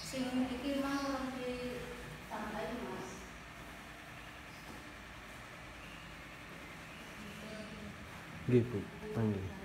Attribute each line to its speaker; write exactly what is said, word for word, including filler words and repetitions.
Speaker 1: Sing iki mau di santai Mas.
Speaker 2: Nggih Bu, panggil.